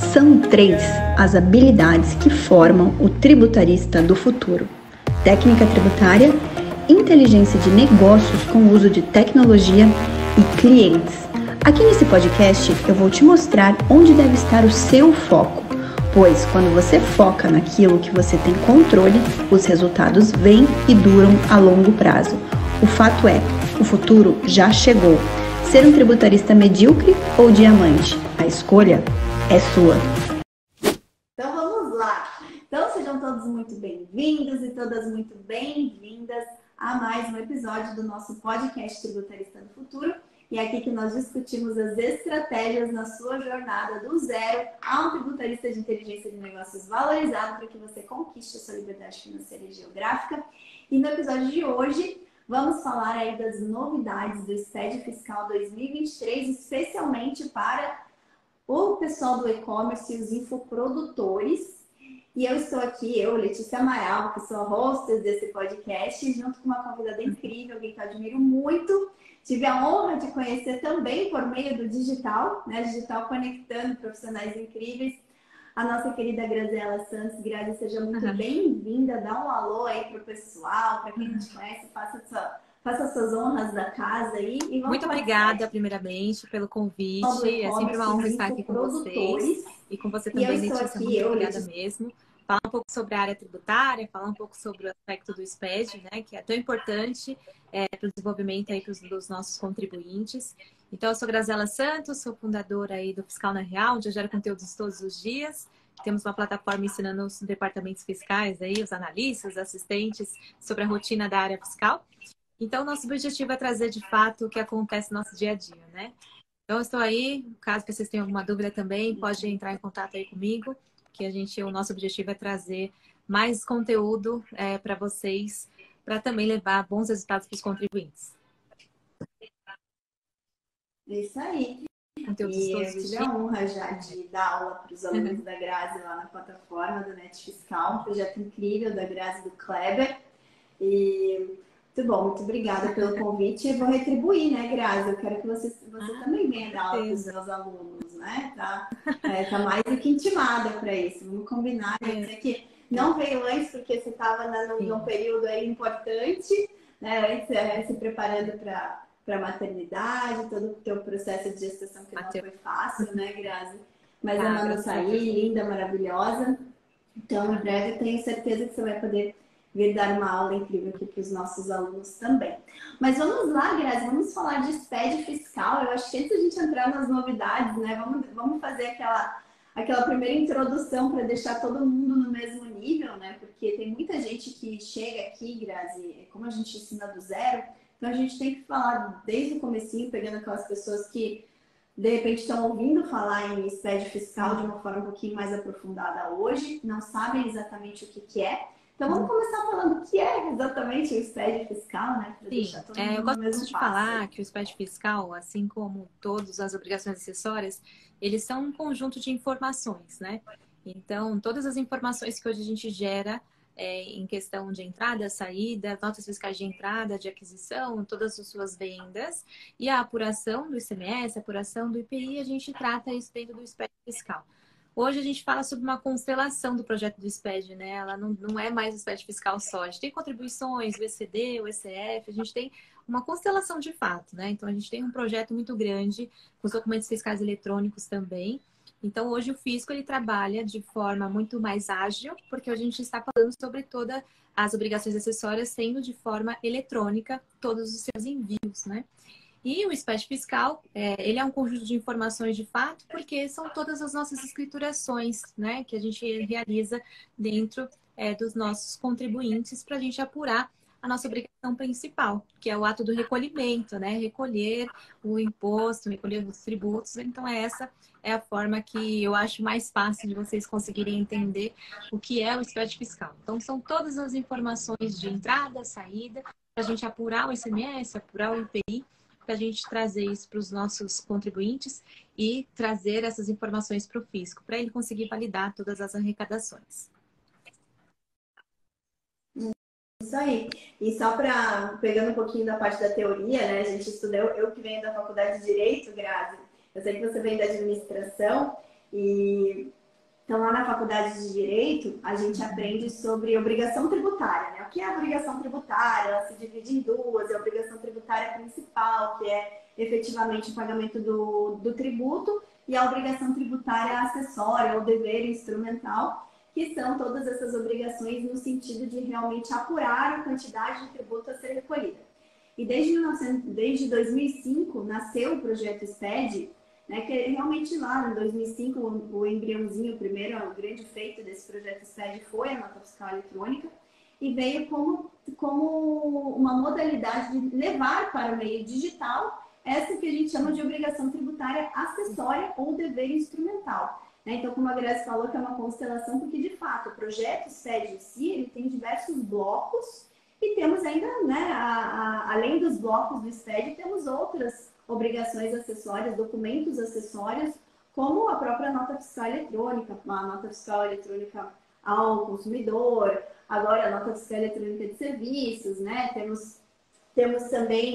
São 3 as habilidades que formam o tributarista do futuro: técnica tributária, inteligência de negócios com o uso de tecnologia e clientes. Aqui nesse podcast eu vou te mostrar onde deve estar o seu foco, pois quando você foca naquilo que você tem controle, os resultados vêm e duram a longo prazo. O fato é, o futuro já chegou. Ser um tributarista medíocre ou diamante? A escolha é sua. Então vamos lá. Então sejam todos muito bem-vindos e todas muito bem-vindas a mais um episódio do nosso podcast Tributarista do Futuro. E é aqui que nós discutimos as estratégias na sua jornada do zero a um tributarista de inteligência de negócios valorizado para que você conquiste a sua liberdade financeira e geográfica. E no episódio de hoje, vamos falar aí das novidades do SPED Fiscal 2023, especialmente para o pessoal do e-commerce e os infoprodutores. E eu estou aqui, Letícia Amaral, que sou a hostess desse podcast, junto com uma convidada incrível, alguém que eu admiro muito. Tive a honra de conhecer também por meio do digital, né? Digital conectando profissionais incríveis. A nossa querida Graziela Santos. Grazi, seja muito bem-vinda. Dá um alô aí pro pessoal, para quem não te conhece, faça suas honras da casa aí. E vamos muito obrigada, primeiramente, pelo convite. É sempre uma honra estar aqui com vocês. E com você também, Letícia, muito obrigada mesmo. Falar um pouco sobre a área tributária, falar um pouco sobre o aspecto do SPED, né, que é tão importante para o desenvolvimento aí dos nossos contribuintes. Então, eu sou Graziela Santos, sou fundadora aí do Fiscal na Real, onde eu gero conteúdos todos os dias. Temos uma plataforma ensinando os departamentos fiscais, aí, os analistas, os assistentes, sobre a rotina da área fiscal. Então, nosso objetivo é trazer, de fato, o que acontece no nosso dia a dia, né? Então, eu estou aí, caso vocês tenham alguma dúvida também, pode entrar em contato aí comigo, que o nosso objetivo é trazer mais conteúdo para vocês, para também levar bons resultados para os contribuintes. É isso aí. Conteúdos e todos eu tive a honra já de dar aula para os alunos da Grazi lá na plataforma do Net Fiscal, um projeto incrível da Grazi e do Kleber. E muito bom, muito obrigada pelo convite. Eu vou retribuir, né, Grazi? Eu quero que você também venha dar aula para os meus alunos, né? Tá mais do que intimada para isso. Vamos combinar. Quer dizer que não veio antes porque você estava num período aí importante, né? Antes se preparando para a maternidade, todo o teu processo de gestação que não foi fácil, né, Grazi? Mas a Manu tá aí, linda, maravilhosa. Então, em breve, eu tenho certeza que você vai poder vir dar uma aula incrível aqui para os nossos alunos também. Mas vamos lá, Grazi, vamos falar de SPED fiscal. Eu acho que antes de a gente entrar nas novidades, né, vamos fazer aquela primeira introdução para deixar todo mundo no mesmo nível, né? Porque tem muita gente que chega aqui, Grazi, como a gente ensina do zero, então a gente tem que falar desde o comecinho, pegando aquelas pessoas que de repente estão ouvindo falar em SPED fiscal de uma forma um pouquinho mais aprofundada hoje, não sabem exatamente o que é. Então vamos começar falando o que é exatamente o SPED fiscal, né? Sim, eu gosto de falar que o SPED fiscal, assim como todas as obrigações acessórias, eles são um conjunto de informações, né? Então, todas as informações que hoje a gente gera em questão de entrada, saída, notas fiscais de entrada, de aquisição, todas as suas vendas e a apuração do ICMS, a apuração do IPI, a gente trata isso dentro do SPED fiscal. Hoje a gente fala sobre uma constelação do projeto do SPED, né? Ela não é mais o SPED fiscal só. A gente tem contribuições, o ECD, o ECF, a gente tem uma constelação de fato, né? Então a gente tem um projeto muito grande, com os documentos fiscais eletrônicos também. Então hoje o fisco ele trabalha de forma muito mais ágil, porque hoje a gente está falando sobre todas as obrigações acessórias sendo de forma eletrônica todos os seus envios, né? E o SPED fiscal, ele é um conjunto de informações de fato, porque são todas as nossas escriturações, né, que a gente realiza dentro dos nossos contribuintes para a gente apurar a nossa obrigação principal, que é o ato do recolhimento, né, recolher o imposto, recolher os tributos. Então, essa é a forma que eu acho mais fácil de vocês conseguirem entender o que é o SPED fiscal. Então, são todas as informações de entrada, saída, para a gente apurar o ICMS, apurar o IPI, para a gente trazer isso para os nossos contribuintes e trazer essas informações para o fisco, para ele conseguir validar todas as arrecadações. Isso aí. E só para, pegando um pouquinho da parte da teoria, né? A gente estuda, eu que venho da faculdade de Direito, Grazi, eu sei que você vem da administração, e Então, lá na Faculdade de Direito, a gente aprende sobre obrigação tributária, né? O que é a obrigação tributária? Ela se divide em duas. É a obrigação tributária principal, que é efetivamente o pagamento do tributo, e a obrigação tributária acessória, ou dever instrumental, que são todas essas obrigações no sentido de realmente apurar a quantidade de tributo a ser recolhida. E desde 2005 nasceu o projeto SPED, né, que realmente lá em 2005 o embriãozinho, o primeiro grande feito desse projeto SPED foi a nota fiscal eletrônica, e veio como uma modalidade de levar para o meio digital essa que a gente chama de obrigação tributária acessória ou dever instrumental. Né? Então, como a Grazi falou, que é uma constelação, porque de fato o projeto SPED em si, ele tem diversos blocos, e temos ainda, né, além dos blocos do SPED, temos outras obrigações acessórias, documentos acessórios, como a própria nota fiscal eletrônica, a nota fiscal eletrônica ao consumidor, agora a nota fiscal eletrônica de serviços, né? Temos também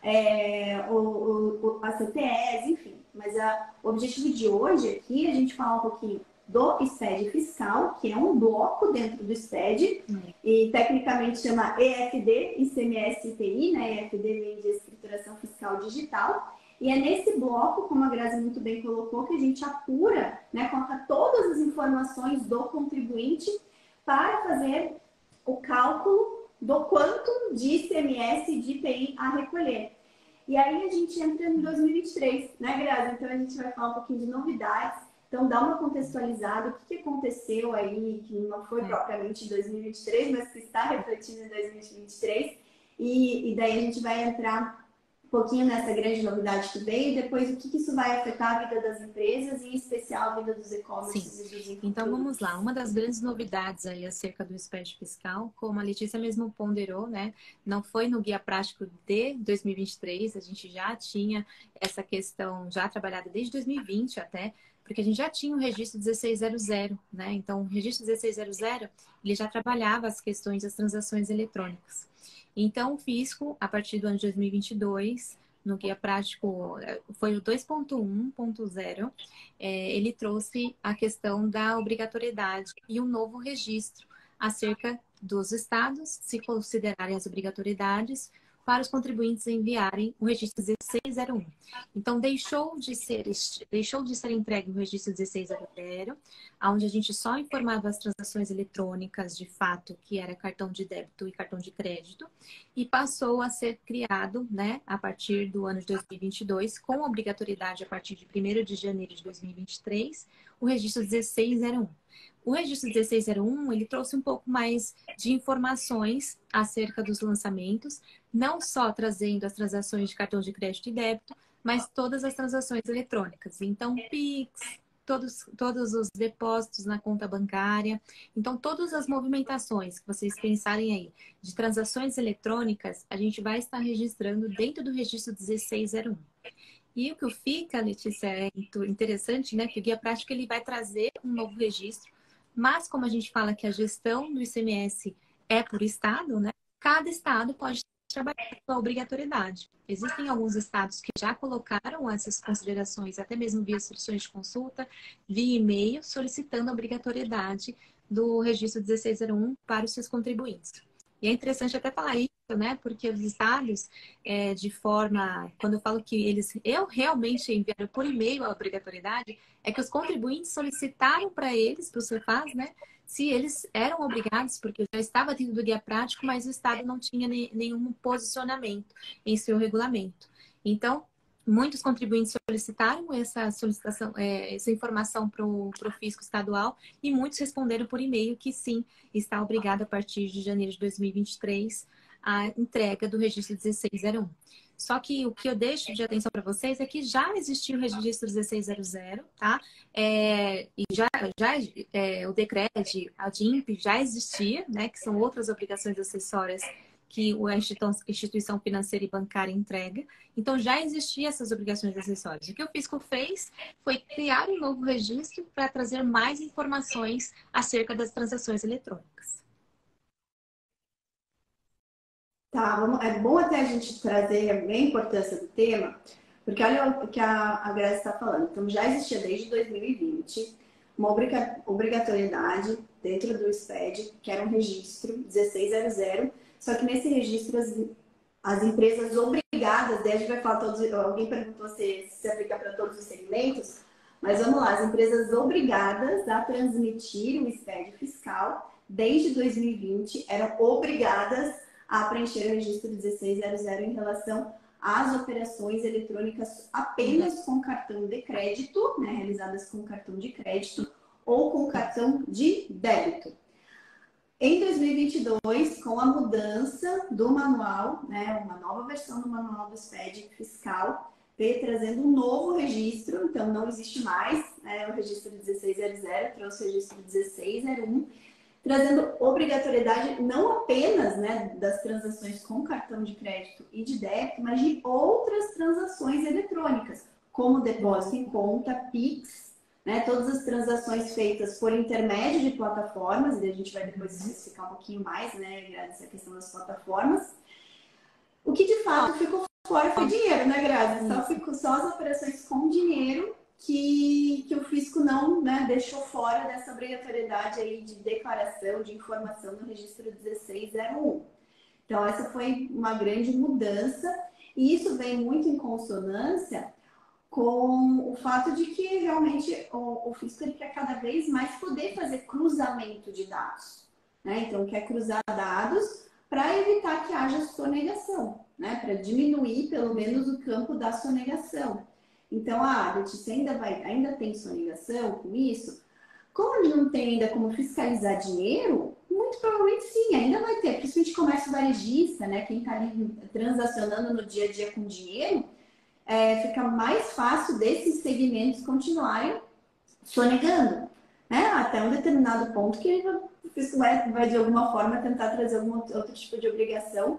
a CTS, enfim. Mas o objetivo de hoje aqui é a gente falar um pouquinho do SPED fiscal, que é um bloco dentro do SPED, e tecnicamente chama EFD, ICMS IPI, né? EFD vem de Escrituração Fiscal Digital. E é nesse bloco, como a Grazi muito bem colocou, que a gente apura, né, coloca todas as informações do contribuinte para fazer o cálculo do quanto de ICMS e de IPI a recolher. E aí a gente entra em 2023, né, Grazi? Então a gente vai falar um pouquinho de novidades. Então dá uma contextualizada, o que aconteceu aí, que não foi propriamente em 2023, mas que está refletindo em 2023. E daí a gente vai entrar um pouquinho nessa grande novidade que veio, e depois o que isso vai afetar a vida das empresas, e em especial a vida dos e-commerces e dos infoprodutos. Então vamos lá, uma das grandes novidades aí acerca do SPED fiscal, como a Letícia mesmo ponderou, né, não foi no guia prático de 2023, a gente já tinha essa questão já trabalhada desde 2020 até, porque a gente já tinha o registro 1600, né, então o registro 1600, ele já trabalhava as questões das transações eletrônicas. Então, o fisco, a partir do ano de 2022, no guia prático, foi o 2.1.0, ele trouxe a questão da obrigatoriedade e um novo registro acerca dos estados, se considerarem as obrigatoriedades, para os contribuintes enviarem o registro 1601. Então, deixou de ser entregue o registro 1600, onde a gente só informava as transações eletrônicas de fato, que era cartão de débito e cartão de crédito, e passou a ser criado, né, a partir do ano de 2022, com obrigatoriedade a partir de 1º de janeiro de 2023, o registro 1601. O registro 1601, ele trouxe um pouco mais de informações acerca dos lançamentos, não só trazendo as transações de cartão de crédito e débito, mas todas as transações eletrônicas. Então, Pix, todos os depósitos na conta bancária. Então, todas as movimentações que vocês pensarem aí de transações eletrônicas, a gente vai estar registrando dentro do registro 1601. E o que fica, Letícia, é interessante, né? Que o guia prático ele vai trazer um novo registro, mas como a gente fala que a gestão do ICMS é por estado, né? Cada estado pode trabalhar com a obrigatoriedade. Existem alguns estados que já colocaram essas considerações, até mesmo via instruções de consulta, via e-mail, solicitando a obrigatoriedade do registro 1601 para os seus contribuintes. E é interessante até falar isso, né? Porque os estados, de forma... Quando eu falo que eu realmente enviaram por e-mail a obrigatoriedade, é que os contribuintes solicitaram para eles, para o Cefaz, né? Se eles eram obrigados, porque já estava dentro do guia prático, mas o estado não tinha nenhum posicionamento em seu regulamento. Então, muitos contribuintes solicitaram essa solicitação, essa informação para o fisco estadual, e muitos responderam por e-mail que sim, está obrigado a partir de janeiro de 2023 a entrega do registro 1601. Só que o que eu deixo de atenção para vocês é que já existia o registro 1600, tá? E o DECRED, a DIMP já existia, né? Que são outras obrigações acessórias que a instituição financeira e bancária entrega. Então, já existiam essas obrigações acessórias. O que o fisco fez foi criar um novo registro para trazer mais informações acerca das transações eletrônicas. Tá, é bom até a gente trazer a importância do tema, porque olha o que a Grazi está falando. Então, já existia desde 2020 uma obrigatoriedade dentro do SPED, que era um registro 1600, só que nesse registro as empresas obrigadas, daí a gente vai falar todos, alguém perguntou se aplica para todos os segmentos, mas vamos lá, as empresas obrigadas a transmitir o SPED fiscal desde 2020 eram obrigadas a preencher o registro 1600 em relação às operações eletrônicas apenas com cartão de crédito, né, realizadas com cartão de crédito ou com cartão de débito. Em 2022, com a mudança do manual, né, uma nova versão do manual do SPED fiscal, veio trazendo um novo registro, então não existe mais, né, o registro 1600, trouxe o registro 1601, trazendo obrigatoriedade não apenas, né, das transações com cartão de crédito e de débito, mas de outras transações eletrônicas, como depósito em conta, Pix, né, todas as transações feitas por intermédio de plataformas, e a gente vai depois especificar um pouquinho mais, né, essa questão das plataformas. O que de fato ficou fora foi dinheiro, né, Grazi? Só as operações com dinheiro que o fisco não, né, deixou fora dessa obrigatoriedade aí de declaração, de informação no registro 1601. Então, essa foi uma grande mudança e isso vem muito em consonância com o fato de que realmente o fisco ele quer cada vez mais poder fazer cruzamento de dados, né? Então, quer cruzar dados para evitar que haja sonegação, né? Para diminuir pelo menos o campo da sonegação. Então, Letícia, ainda tem sonegação com isso? Como não tem ainda como fiscalizar dinheiro, muito provavelmente sim, ainda vai ter. Principalmente comércio varejista, né? Quem está ali transacionando no dia a dia com dinheiro, fica mais fácil desses segmentos continuarem sonegando, né? Até um determinado ponto que o fisco vai de alguma forma tentar trazer algum outro tipo de obrigação,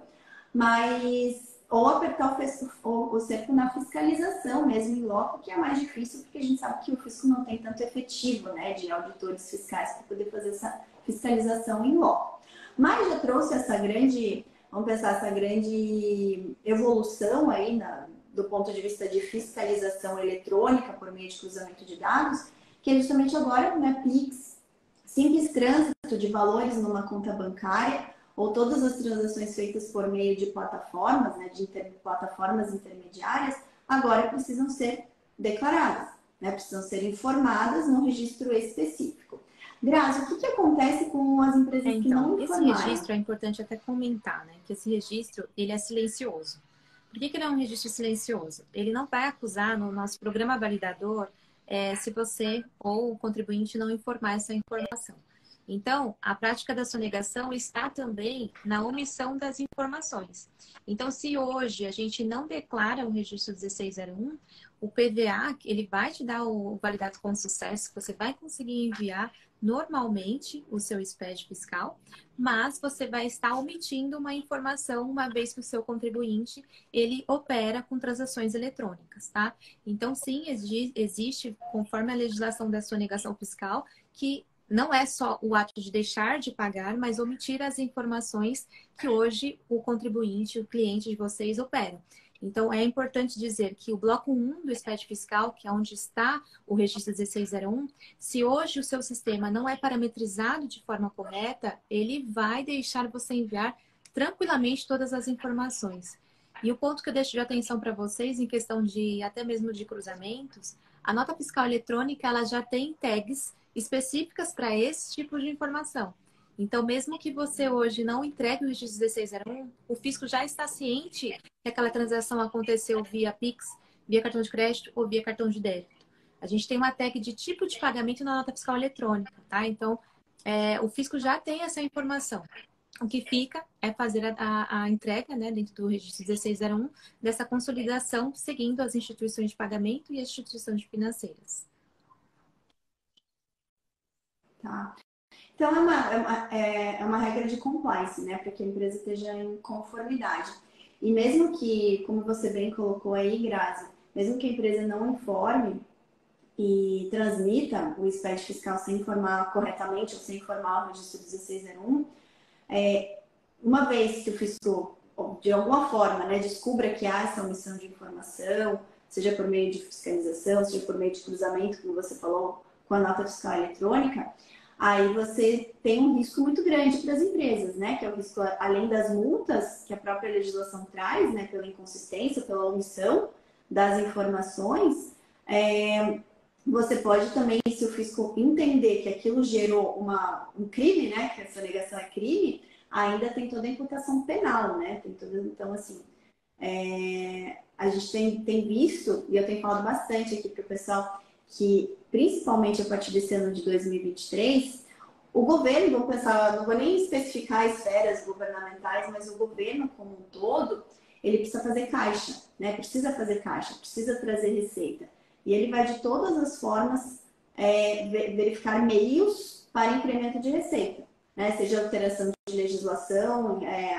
mas ou apertar o cerco na fiscalização mesmo em loco, que é mais difícil, porque a gente sabe que o fisco não tem tanto efetivo, né, de auditores fiscais para poder fazer essa fiscalização em loco. Mas já trouxe essa grande, vamos pensar, essa grande evolução aí do ponto de vista de fiscalização eletrônica por meio de cruzamento de dados, que é justamente agora, né, Pix, simples trânsito de valores numa conta bancária, ou todas as transações feitas por meio de plataformas, né, de plataformas intermediárias, agora precisam ser declaradas, né, precisam ser informadas num registro específico. Grazi, o que acontece com as empresas que não informaram? Esse registro é importante até comentar, né, que esse registro ele é silencioso. Por que ele é um registro silencioso? Ele não vai acusar no nosso programa validador se você ou o contribuinte não informar essa informação. Então, a prática da sonegação está também na omissão das informações. Então, se hoje a gente não declara o registro 1601, o PVA, ele vai te dar o validado com sucesso, você vai conseguir enviar normalmente o seu SPED fiscal, mas você vai estar omitindo uma informação uma vez que o seu contribuinte, ele opera com transações eletrônicas, tá? Então, sim, existe, conforme a legislação da sonegação fiscal, que não é só o ato de deixar de pagar, mas omitir as informações que hoje o contribuinte, o cliente de vocês operam. Então, é importante dizer que o bloco 1 do SPED fiscal, que é onde está o registro 1601, se hoje o seu sistema não é parametrizado de forma correta, ele vai deixar você enviar tranquilamente todas as informações. E o ponto que eu deixo de atenção para vocês, em questão de até mesmo de cruzamentos, a nota fiscal eletrônica ela já tem tags específicas para esse tipo de informação. Então, mesmo que você hoje não entregue o registro 1601, o fisco já está ciente que aquela transação aconteceu via Pix, via cartão de crédito ou via cartão de débito. A gente tem uma tag de tipo de pagamento na nota fiscal eletrônica, tá? Então, o fisco já tem essa informação. O que fica é fazer a entrega, né, dentro do registro 1601, dessa consolidação, seguindo as instituições de pagamento e as instituições financeiras. Tá. Então, é uma regra de compliance, né? Para que a empresa esteja em conformidade. E mesmo que, como você bem colocou aí, Grazi, mesmo que a empresa não informe e transmita o SPED fiscal sem informar corretamente ou sem informar o registro 1601, uma vez que o fisco, de alguma forma, né, descubra que há essa omissão de informação, seja por meio de fiscalização, seja por meio de cruzamento, como você falou, com a nota fiscal eletrônica, aí você tem um risco muito grande para as empresas, né? Que é o risco, além das multas que a própria legislação traz, né? Pela inconsistência, pela omissão das informações, você pode também, se o fisco entender que aquilo gerou um crime, né? Que essa negação é crime, ainda tem toda a imputação penal, né? Tem toda, então, assim, a gente tem visto, e eu tenho falado bastante aqui para o pessoal, que principalmente a partir desse ano de 2023, o governo, vou pensar, não vou nem especificar esferas governamentais, mas o governo como um todo, ele precisa fazer caixa, né? Precisa fazer caixa, precisa trazer receita. E ele vai de todas as formas verificar meios para incremento de receita, né? Seja alteração de legislação,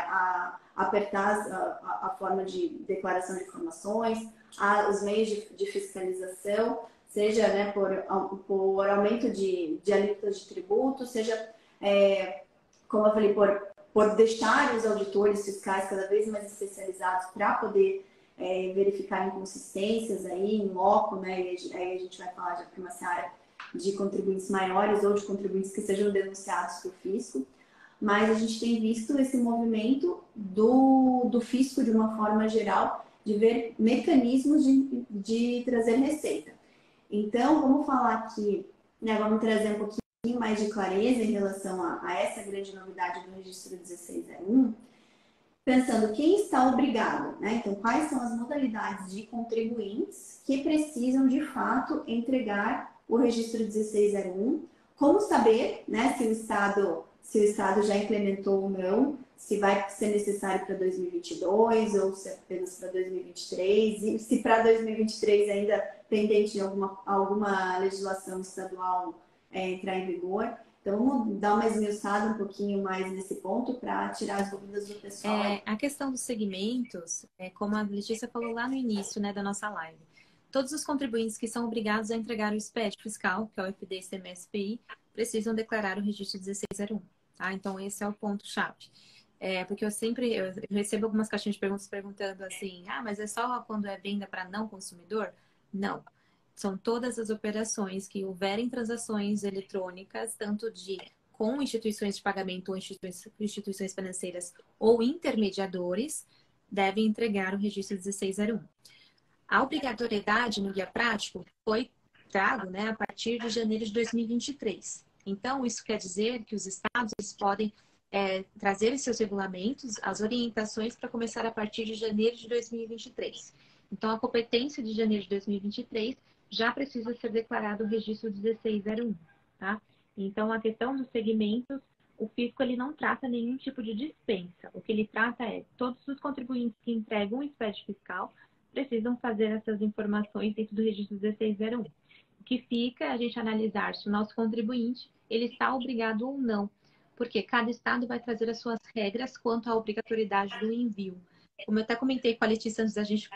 apertar a forma de declaração de informações, os meios de fiscalização, seja, né, por aumento de alíquotas de tributo, seja, como eu falei, por deixar os auditores fiscais cada vez mais especializados para poder verificar inconsistências aí em loco, né? E aí a gente vai falar já para uma seara de contribuintes maiores ou de contribuintes que sejam denunciados por fisco. Mas a gente tem visto esse movimento do fisco, de uma forma geral, de ver mecanismos de trazer receita. Então, vamos falar aqui, né, vamos trazer um pouquinho mais de clareza em relação a essa grande novidade do registro 1601, pensando quem está obrigado, né? Então, quais são as modalidades de contribuintes que precisam, de fato, entregar o registro 1601, como saber, né, se o Estado já implementou ou não, se vai ser necessário para 2022 ou se é apenas para 2023, e se para 2023 ainda pendente de alguma legislação estadual entrar em vigor. Então, vamos dar uma esmiuçada um pouquinho mais nesse ponto para tirar as dúvidas do pessoal. A questão dos segmentos, como a Letícia falou lá no início, né, da nossa live, todos os contribuintes que são obrigados a entregar o SPED fiscal, que é o FD ICMS-PI, precisam declarar o registro 1601. Tá? Então, esse é o ponto-chave. Porque eu recebo algumas caixinhas de perguntas perguntando assim, mas é só quando é venda para não consumidor? Não. São todas as operações que houverem transações eletrônicas, tanto com instituições de pagamento ou instituições financeiras ou intermediadores, devem entregar o registro 1601. A obrigatoriedade no guia prático foi trago, né, a partir de janeiro de 2023. Então, isso quer dizer que os estados podem trazer seus regulamentos, as orientações para começar a partir de janeiro de 2023. Então, a competência de janeiro de 2023 já precisa ser declarado o registro 1601, tá? Então, a questão dos segmentos, o fisco ele não trata nenhum tipo de dispensa. O que ele trata é todos os contribuintes que entregam o SPED fiscal precisam fazer essas informações dentro do registro 1601. O que fica é a gente analisar se o nosso contribuinte ele está obrigado ou não, porque cada estado vai trazer as suas regras quanto à obrigatoriedade do envio. Como eu até comentei com a Letícia antes da gente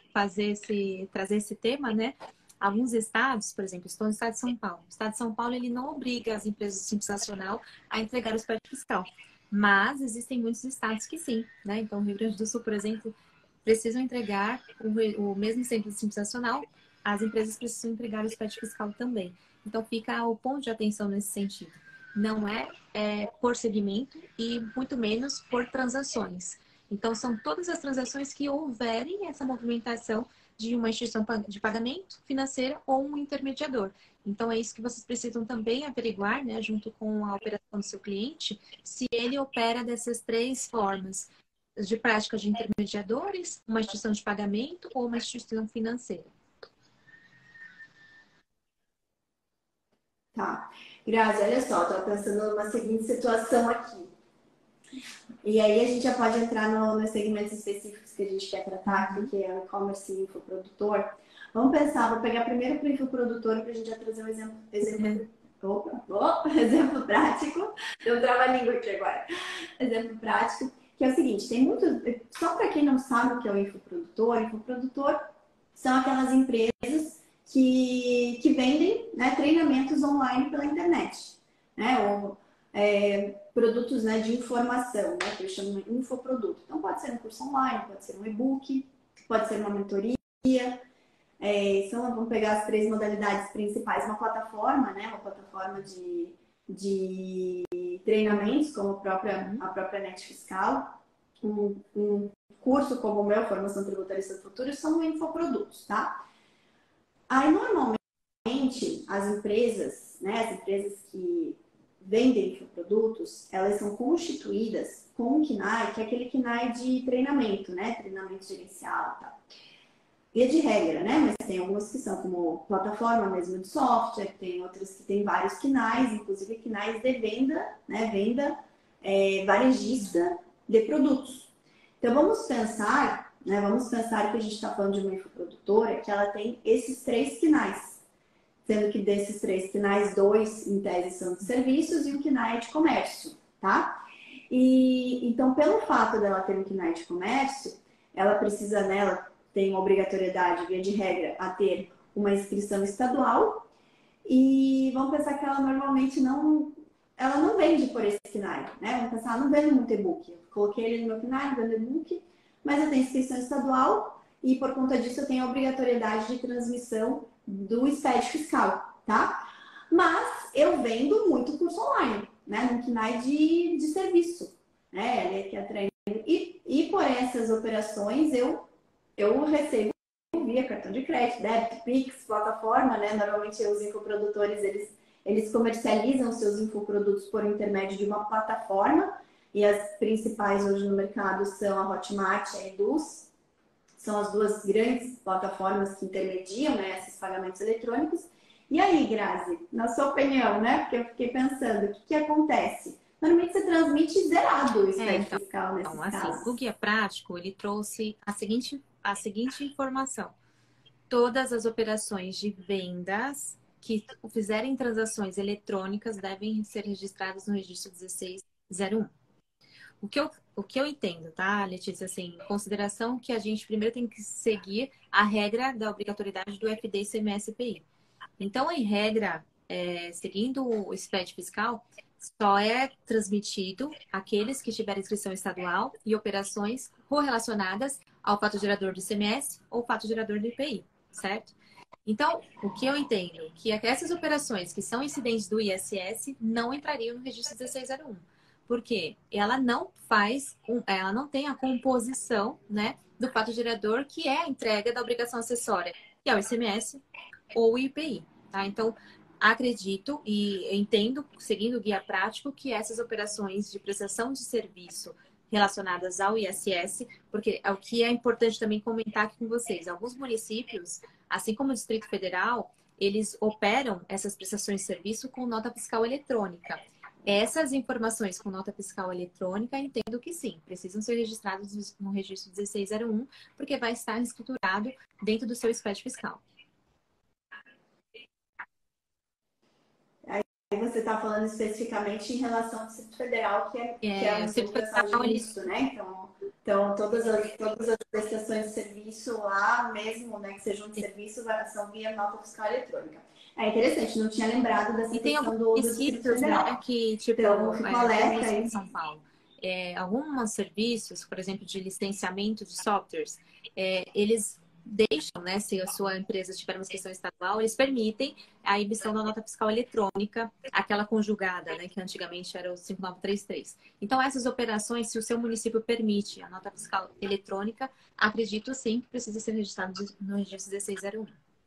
trazer esse tema, né? Alguns estados, por exemplo, estou no estado de São Paulo. O estado de São Paulo ele não obriga as empresas do Simples Nacional a entregar o SPED fiscal. Mas existem muitos estados que sim, né? Então, o Rio Grande do Sul, por exemplo, precisam entregar o mesmo Simples Nacional, as empresas precisam entregar o SPED fiscal também. Então, fica o ponto de atenção nesse sentido. Não por segmento e muito menos por transações. Então, são todas as transações que houverem essa movimentação de uma instituição de pagamento financeira ou um intermediador. Então, é isso que vocês precisam também averiguar, né, junto com a operação do seu cliente, se ele opera dessas três formas, de prática de intermediadores, uma instituição de pagamento ou uma instituição financeira. Tá. Grazi, olha só, estou pensando numa seguinte situação aqui. E aí a gente já pode entrar nos segmentos específicos que a gente quer tratar, que é o e-commerce e infoprodutor. Vamos pensar, vou pegar primeiro para o infoprodutor para a gente já trazer um exemplo prático. Deu um trava-língua aqui agora. Exemplo prático, que é o seguinte, tem muitos... Só para quem não sabe o que é o infoprodutor são aquelas empresas que vendem, né, treinamentos online pela internet, né? Ou produtos, né, de informação, né, que eu chamo de infoproduto. Então, pode ser um curso online, pode ser um e-book, pode ser uma mentoria, Vamos pegar as três modalidades principais, uma plataforma, né? Uma plataforma de treinamentos, como a própria Net Fiscal, um curso como o meu, Formação Tributarista do Futuro, são infoprodutos, tá? Aí, normalmente, as empresas, né, as empresas que vendem infoprodutos, elas são constituídas com um KNAI, que é aquele KNAI de treinamento, né? Treinamento gerencial e tal. Via de regra, né? Mas tem algumas que são como plataforma mesmo de software, tem outras que tem vários KNAIs, inclusive KNAIs de venda, né? Venda varejista de produtos. Então vamos pensar, né? Vamos pensar que a gente está falando de uma infoprodutora que ela tem esses três KNAIs, sendo que desses três KNAIs, dois em tese são de serviços e um KNAI é de comércio, tá? E então, pelo fato dela ter um KNAI de comércio, ela precisa, né? Ela tem uma obrigatoriedade, via de regra, a ter uma inscrição estadual. E vamos pensar que ela normalmente ela não vende por esse KNAI, né? Vamos pensar, não vendo muito e-book. Eu coloquei ele no meu KNAI, não vendo e-book, mas eu tenho inscrição estadual e por conta disso eu tenho a obrigatoriedade de transmissão do SPED fiscal, tá? Mas eu vendo muito curso online, né? No KNAI de serviço, né? Ele é que atraindo. E por essas operações eu recebo via cartão de crédito, débito, Pix, plataforma, né? Normalmente os infoprodutores, eles comercializam seus infoprodutos por intermédio de uma plataforma e as principais hoje no mercado são a Hotmart e a Eduz. São as duas grandes plataformas que intermediam, né, esses pagamentos eletrônicos. E aí, Grazi, na sua opinião, né? Porque eu fiquei pensando, o que acontece? Normalmente você transmite zerado o SPED fiscal nesses casos. O Guia Prático, ele trouxe a seguinte informação. Todas as operações de vendas que fizerem transações eletrônicas devem ser registradas no registro 1601. O que eu entendo, tá, Letícia, assim, em consideração que a gente primeiro tem que seguir a regra da obrigatoriedade do FD ICMS-PI. Então, em regra, seguindo o SPED fiscal, só é transmitido aqueles que tiverem inscrição estadual e operações correlacionadas ao fato gerador do ICMS ou fato gerador do IPI, certo? Então, o que eu entendo que essas operações que são incidentes do ISS não entrariam no registro 1601, porque ela não tem a composição, né, do fato gerador que é a entrega da obrigação acessória, que é o ICMS ou o IPI, tá? Então, acredito e entendo, seguindo o guia prático, que essas operações de prestação de serviço relacionadas ao ISS, porque é o que é importante também comentar aqui com vocês. Alguns municípios, assim como o Distrito Federal, eles operam essas prestações de serviço com nota fiscal eletrônica. Essas informações com nota fiscal eletrônica, entendo que sim, precisam ser registradas no registro 1601, porque vai estar escriturado dentro do seu SPED fiscal. Aí você está falando especificamente em relação ao Distrito Federal, que é uma obrigação de registro, né? Então todas as prestações de serviço lá, mesmo, né, que sejam de serviço, são via nota fiscal eletrônica. É interessante, não tinha lembrado dessa questão do Distrito Federal. Né, que, tipo, então, fico alerta em São Paulo. Alguns serviços, por exemplo, de licenciamento de softwares, eles deixam, né, se a sua empresa tiver uma inscrição estadual, eles permitem a emissão da nota fiscal eletrônica, aquela conjugada, né, que antigamente era o 5933. Então, essas operações, se o seu município permite a nota fiscal eletrônica, acredito sim que precisa ser registrado no registro 1601.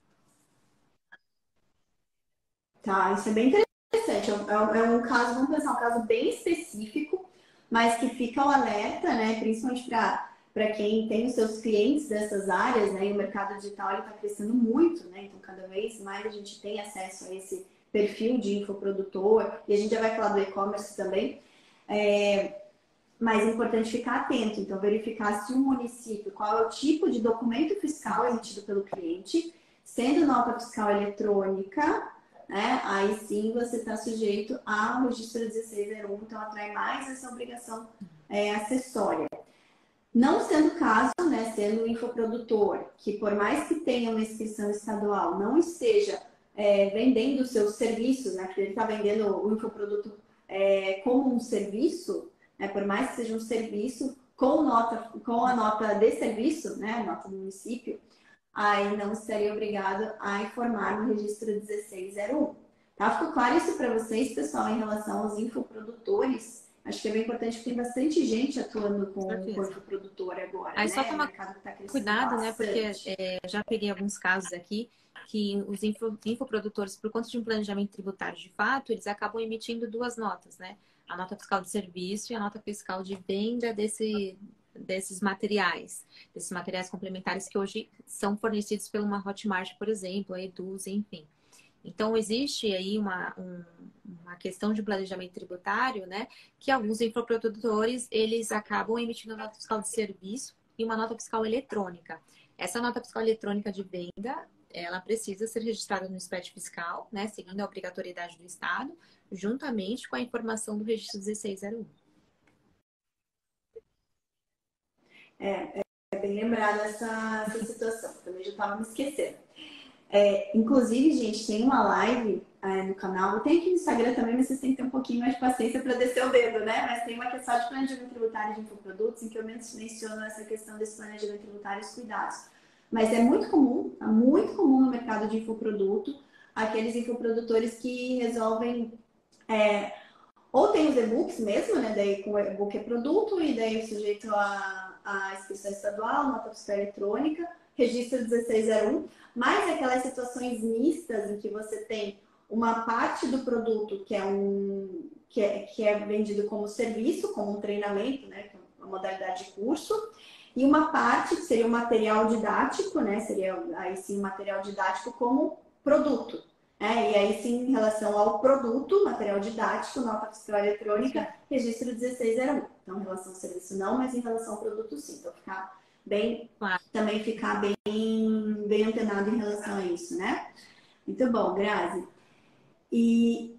Tá, isso é bem interessante. É um caso, vamos pensar, um caso bem específico, mas que fica o alerta, né, principalmente para quem tem os seus clientes dessas áreas, né? E o mercado digital está crescendo muito, né? Então, cada vez mais a gente tem acesso a esse perfil de infoprodutor. E a gente já vai falar do e-commerce também. Mas é importante ficar atento. Então, verificar se o município, qual é o tipo de documento fiscal emitido pelo cliente, sendo nota fiscal eletrônica, né? Aí sim você está sujeito ao registro 1601. Então, atrai mais essa obrigação acessória. Não sendo o caso, né, sendo o infoprodutor, que por mais que tenha uma inscrição estadual, não esteja vendendo seus serviços, né, porque ele está vendendo o infoproduto como um serviço, né, por mais que seja um serviço com a nota de serviço, né, nota do município, aí não estaria obrigado a informar no registro 1601. Tá? Ficou claro isso para vocês, pessoal, em relação aos infoprodutores? Acho que é bem importante porque tem bastante gente atuando com infoprodutor agora, Aí só né? O tomar mercado está crescendo cuidado, né? Porque bastante. já peguei alguns casos aqui que os infoprodutores, por conta de um planejamento tributário de fato, eles acabam emitindo duas notas, né? A nota fiscal de serviço e a nota fiscal de venda desses materiais complementares que hoje são fornecidos por uma Hotmart, por exemplo, a Eduz, enfim. Então, existe aí uma questão de planejamento tributário, né? Que alguns infoprodutores, eles acabam emitindo nota fiscal de serviço e uma nota fiscal eletrônica. Essa nota fiscal eletrônica de venda, ela precisa ser registrada no SPED fiscal, né? Seguindo a obrigatoriedade do Estado, juntamente com a informação do registro 1601. É bem lembrada essa situação, também já estava me esquecendo. Inclusive, gente, tem uma live no canal, tem aqui no Instagram também, mas vocês têm que ter um pouquinho mais de paciência para descer o dedo, né? Mas tem uma questão de planejamento tributário de infoprodutos em que eu menciono essa questão desse planejamento tributário e os cuidados. Mas é muito comum no mercado de infoproduto, aqueles infoprodutores que resolvem ou tem os e-books mesmo, né? Daí com o e-book é produto e daí sujeito a inscrição estadual, nota fiscal eletrônica, registro 1601, mas aquelas situações mistas em que você tem uma parte do produto que é vendido como serviço, como um treinamento, né? Que é uma modalidade de curso, e uma parte que seria o material didático, né? Seria aí sim o material didático como produto. E aí sim, em relação ao produto, material didático, nota fiscal eletrônica, registro 1601. Então, em relação ao serviço não, mas em relação ao produto sim. Então, também ficar bem antenado em relação a isso, né? Muito bom, Grazi. E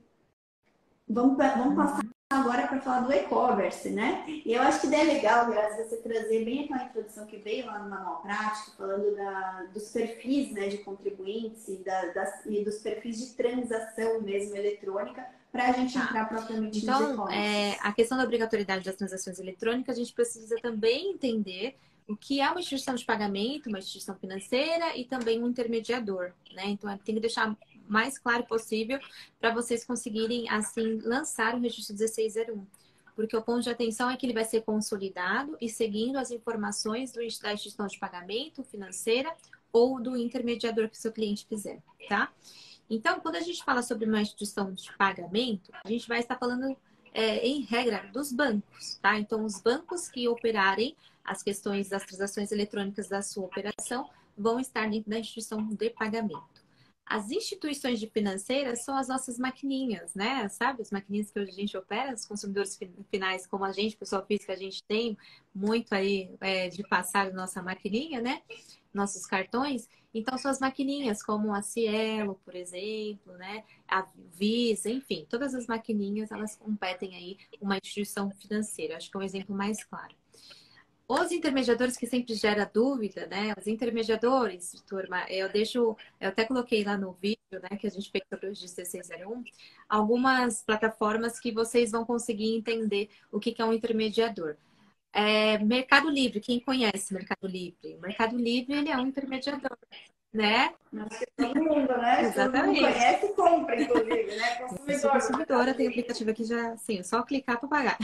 vamos passar agora para falar do e-commerce, né? E eu acho que é legal, Grazi, você trazer bem aquela introdução que veio lá no Manual Prático, falando dos perfis, né, de contribuintes e dos perfis de transação mesmo eletrônica, para a gente entrar propriamente nos e-commerce. A questão da obrigatoriedade das transações eletrônicas, a gente precisa também entender o que é uma instituição de pagamento, uma instituição financeira e também um intermediador, né? Então, tem que deixar mais claro possível para vocês conseguirem, assim, lançar o registro 1601. Porque o ponto de atenção é que ele vai ser consolidado e seguindo as informações da instituição de pagamento financeira ou do intermediador que o seu cliente quiser, tá? Então, quando a gente fala sobre uma instituição de pagamento, a gente vai estar falando, em regra, dos bancos, tá? Então, os bancos que operarem as questões das transações eletrônicas da sua operação vão estar dentro da instituição de pagamento. As instituições de financeiras são as nossas maquininhas, né? Sabe? As maquininhas que hoje a gente opera, os consumidores finais, como a gente, pessoa física, a gente tem muito aí de passar a nossa maquininha, né? Nossos cartões. Então, são as maquininhas, como a Cielo, por exemplo, né? A Visa, enfim, todas as maquininhas, elas competem aí uma instituição financeira. Acho que é um exemplo mais claro. Os intermediadores que sempre gera dúvida, né? Os intermediadores, turma, eu até coloquei lá no vídeo, né, que a gente fez sobre o registro 1601, algumas plataformas que vocês vão conseguir entender o que é um intermediador. Mercado Livre, quem conhece Mercado Livre? O Mercado Livre, ele é um intermediador, né? Acho que todo mundo, né? Exatamente. Todo mundo conhece e compra, inclusive, né? Consumidora, tem aplicativo aqui já, assim, é só clicar para pagar.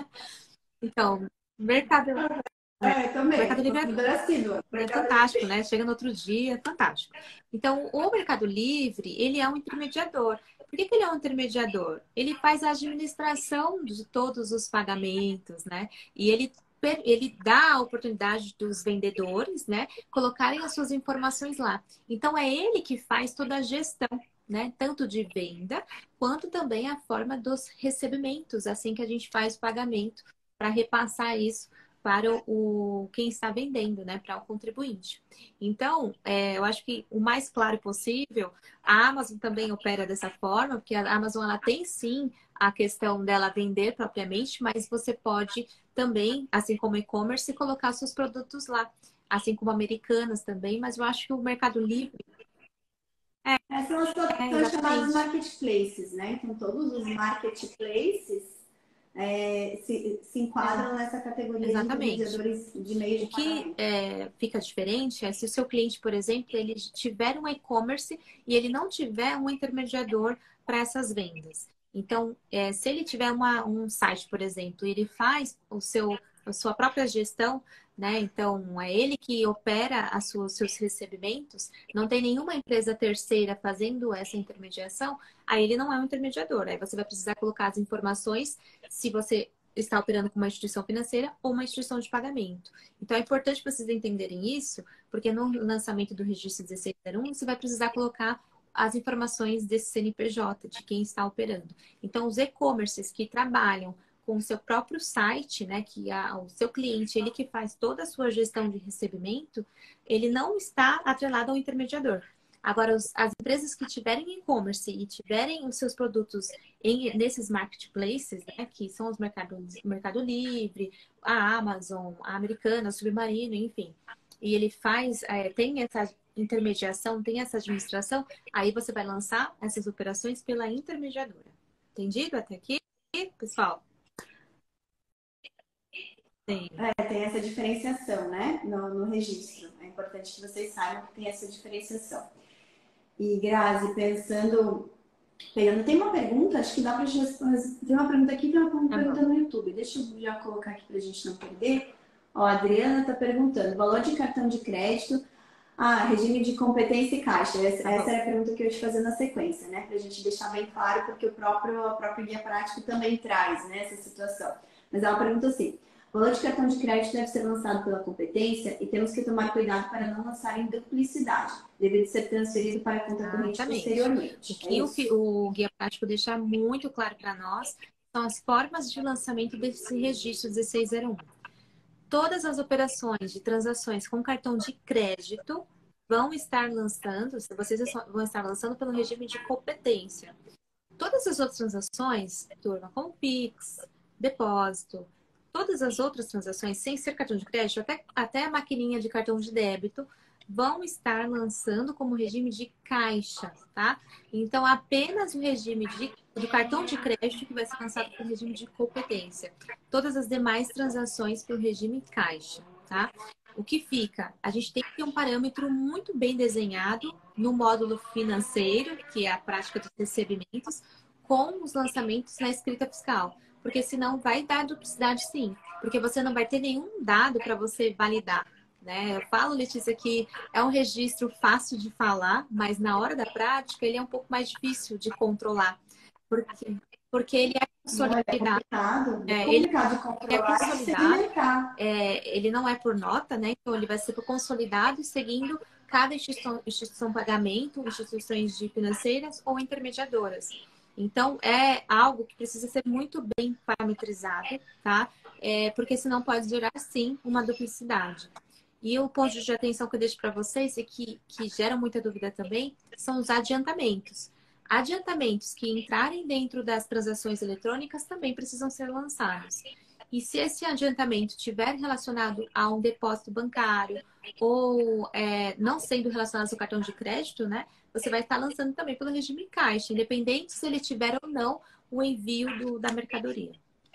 Então, Mercado também. Mercado Livre é fantástico, né? Chega no outro dia, fantástico. Então, o Mercado Livre, ele é um intermediador. Por que ele é um intermediador? Ele faz a administração de todos os pagamentos, né? E ele dá a oportunidade dos vendedores, né, colocarem as suas informações lá. Então, é ele que faz toda a gestão, né? Tanto de venda, quanto também a forma dos recebimentos, assim que a gente faz o pagamento, para repassar isso para quem está vendendo, né, para o contribuinte. Então, eu acho que o mais claro possível, a Amazon também opera dessa forma, porque a Amazon ela tem sim a questão dela vender propriamente, mas você pode também, assim como e-commerce, colocar seus produtos lá, assim como Americanas também, mas eu acho que o Mercado Livre são chamados marketplaces, né? Então, todos os marketplaces se enquadram nessa categoria de Exatamente. intermediadores de meio de O que pagamento. fica diferente é se o seu cliente, por exemplo, ele tiver um e-commerce e ele não tiver um intermediador para essas vendas. Então, se ele tiver um site, por exemplo, e ele faz a sua própria gestão, né? Então, é ele que opera os seus recebimentos, não tem nenhuma empresa terceira fazendo essa intermediação, aí ele não é um intermediador. Aí você vai precisar colocar as informações se você está operando com uma instituição financeira ou uma instituição de pagamento. Então, é importante vocês entenderem isso, porque no lançamento do registro 1601, você vai precisar colocar as informações desse CNPJ, de quem está operando. Então, os e-commerces que trabalham com o seu próprio site, né, que o seu cliente, ele que faz toda a sua gestão de recebimento, ele não está atrelado ao intermediador. Agora, as empresas que tiverem e-commerce e tiverem os seus produtos nesses marketplaces, né, que são os Mercado Livre, a Amazon, a Americana, a Submarino, enfim, e ele tem essa intermediação, tem essa administração, aí você vai lançar essas operações pela intermediadora. Entendido até aqui, pessoal? Sim. Tem essa diferenciação, né, no registro. É importante que vocês saibam que tem essa diferenciação. E, Grazi, pegando, tem uma pergunta, acho que dá pra gente responder. Tem uma pergunta aqui e tem uma pergunta no YouTube. Deixa eu já colocar aqui pra gente não perder. Ó, a Adriana tá perguntando, valor de cartão de crédito, regime de competência e caixa. Essa era a pergunta que eu ia te fazer na sequência, né? Pra gente deixar bem claro, porque o próprio guia prático também traz, né, essa situação. Mas ela pergunta assim, o valor de cartão de crédito deve ser lançado pela competência e temos que tomar cuidado para não lançar em duplicidade, devido ser transferido para a conta corrente posteriormente. O que o guia prático deixa muito claro para nós são as formas de lançamento desse registro 1601. Todas as operações de transações com cartão de crédito vão estar lançando, vocês vão estar lançando pelo regime de competência. Todas as outras transações, turma, como Pix, depósito, todas as outras transações, sem ser cartão de crédito, até a maquininha de cartão de débito, vão estar lançando como regime de caixa, tá? Então, apenas o regime do cartão de crédito que vai ser lançado pelo regime de competência. Todas as demais transações pelo regime caixa, tá? O que fica? A gente tem que ter um parâmetro muito bem desenhado no módulo financeiro, que é a prática dos recebimentos, com os lançamentos na escrita fiscal. Porque senão vai dar duplicidade sim. Porque você não vai ter nenhum dado para você validar. Né? Eu falo, Letícia, que é um registro fácil de falar, mas na hora da prática ele é um pouco mais difícil de controlar. Porque ele é consolidado. Ele é consolidado. Ele não é por nota, né? Então ele vai ser por consolidado, seguindo cada instituição pagamento, instituições financeiras ou intermediadoras. Então, é algo que precisa ser muito bem parametrizado, tá? Porque senão pode gerar, sim, uma duplicidade. E o ponto de atenção que eu deixo para vocês, e que gera muita dúvida também, são os adiantamentos. Adiantamentos que entrarem dentro das transações eletrônicas também precisam ser lançados. E se esse adiantamento estiver relacionado a um depósito bancário ou não sendo relacionado ao seu cartão de crédito, né? Você vai estar lançando também pelo regime caixa, independente se ele tiver ou não o envio da mercadoria.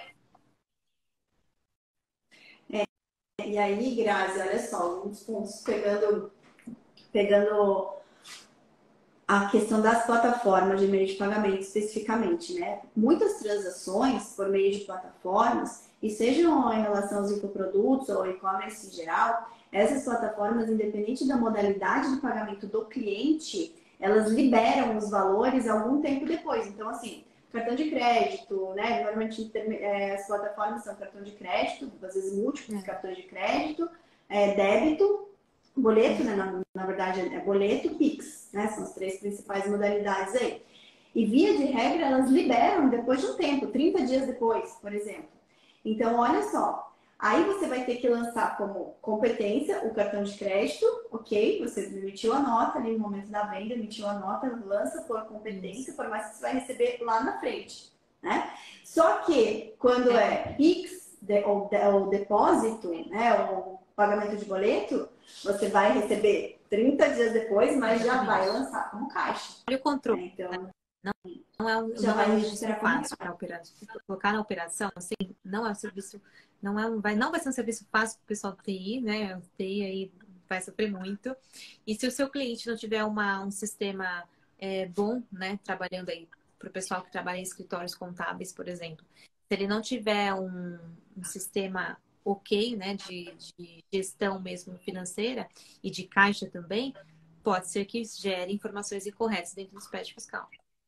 E aí, Grazi, olha só, uns pontos pegando a questão das plataformas de meio de pagamento especificamente, né? Muitas transações por meio de plataformas, e sejam em relação aos infoprodutos ou e-commerce em geral, essas plataformas, independente da modalidade de pagamento do cliente, elas liberam os valores algum tempo depois. Então, assim, cartão de crédito, né? Normalmente as plataformas são cartão de crédito, às vezes múltiplos cartões de crédito, débito, boleto, né? Na verdade é boleto, Pix, né? São as três principais modalidades aí. E via de regra, elas liberam depois de um tempo, 30 dias depois, por exemplo. Então, olha só, aí você vai ter que lançar como competência o cartão de crédito, ok? Você emitiu a nota ali no momento da venda, emitiu a nota, lança por competência, por mais que você vai receber lá na frente, né? Só que quando é Pix ou depósito, né, ou pagamento de boleto, você vai receber 30 dias depois, mas já vai lançar como caixa. Olha o controle. Então, Já não é vai um registro registrar como fácil para operar. Colocar na operação, assim, não é um serviço, não vai ser um serviço fácil para o pessoal do TI, né? O TI aí vai sofrer muito. E se o seu cliente não tiver um sistema bom, né? Trabalhando aí para o pessoal que trabalha em escritórios contábeis, por exemplo. Se ele não tiver um sistema ok, né? De gestão mesmo financeira e de caixa também, pode ser que gere informações incorretas dentro do SPED fiscal.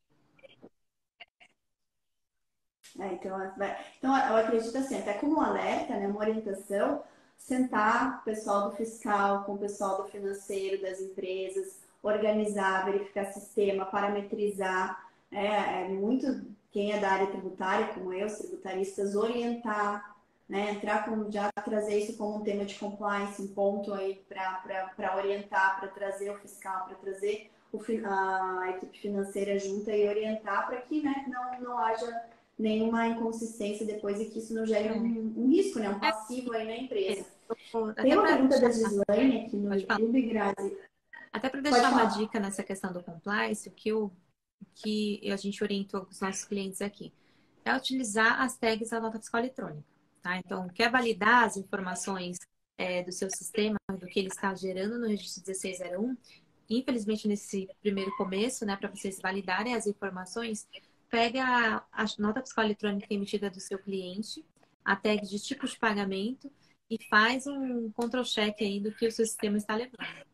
Então, eu acredito assim, até como um alerta, né, uma orientação, sentar o pessoal do fiscal com o pessoal do financeiro das empresas, organizar, verificar sistema, parametrizar, muito quem é da área tributária, como eu, os tributaristas, orientar, né, entrar com, já trazer isso como um tema de compliance, um ponto aí para orientar, para trazer o fiscal, para trazer a equipe financeira junta e orientar para que, né, não haja nenhuma inconsistência depois e que isso não gere um risco, né? Um passivo aí na empresa. Tem uma pergunta da Gislaine aqui no YouTube, Grazi. Até para deixar uma dica nessa questão do compliance, que a gente orientou os nossos clientes aqui, é utilizar as tags da nota fiscal eletrônica. Tá? Então, quer validar as informações do seu sistema, do que ele está gerando no registro 1601, infelizmente nesse primeiro começo, né, para vocês validarem as informações, pega a nota fiscal eletrônica emitida do seu cliente, a tag de tipo de pagamento e faz um control-check aí do que o seu sistema está levando.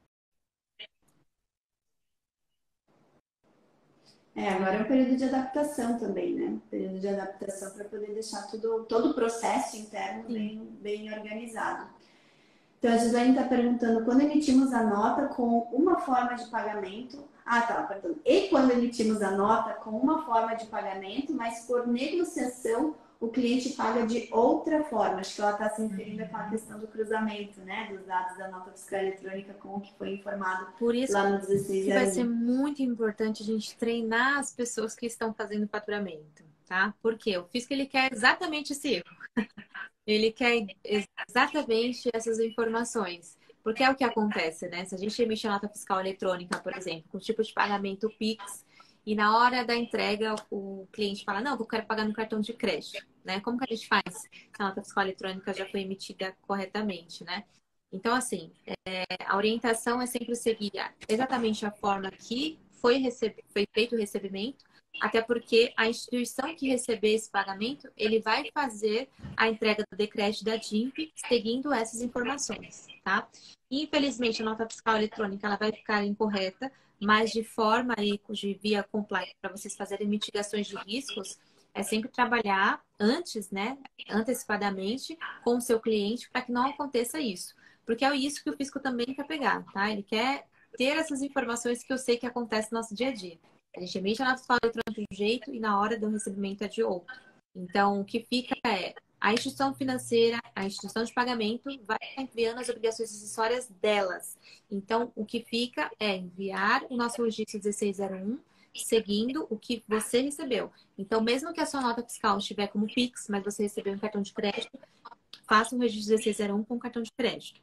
Agora é um período de adaptação também, né? Período de adaptação para poder deixar todo o processo interno bem organizado. Então, a Gislaine está perguntando, quando emitimos a nota com uma forma de pagamento... perdão. E quando emitimos a nota com uma forma de pagamento, mas por negociação o cliente paga de outra forma. Acho que ela está se referindo àquela questão do cruzamento, né? Dos dados da nota fiscal eletrônica com o que foi informado por isso lá no 1601. Que vai ser muito importante a gente treinar as pessoas que estão fazendo faturamento, tá? Porque o fisco, ele quer exatamente esse erro. Ele quer exatamente essas informações. Porque é o que acontece, né? Se a gente emite a nota fiscal eletrônica, por exemplo, com tipo de pagamento Pix, e na hora da entrega o cliente fala, não, eu quero pagar no cartão de crédito, né? Como que a gente faz se a nota fiscal eletrônica já foi emitida corretamente, né? Então, assim, a orientação é sempre seguir exatamente a forma que foi feito o recebimento, até porque a instituição que receber esse pagamento, ele vai fazer a entrega do decreto da DIMP seguindo essas informações, tá? Infelizmente, a nota fiscal eletrônica ela vai ficar incorreta, mas de forma aí, de via compliance, para vocês fazerem mitigações de riscos, é sempre trabalhar antes, né, antecipadamente com o seu cliente para que não aconteça isso. Porque é isso que o fisco também quer pegar, tá? Ele quer ter essas informações que eu sei que acontece no nosso dia a dia. A gente emite a nota fiscal eletrônica de um jeito e na hora do recebimento é de outro. Então, o que fica é a instituição financeira, a instituição de pagamento vai enviando as obrigações acessórias delas. Então, o que fica é enviar o nosso registro 1601 seguindo o que você recebeu. Então, mesmo que a sua nota fiscal estiver como Pix, mas você recebeu um cartão de crédito, faça um registro 1601 com cartão de crédito.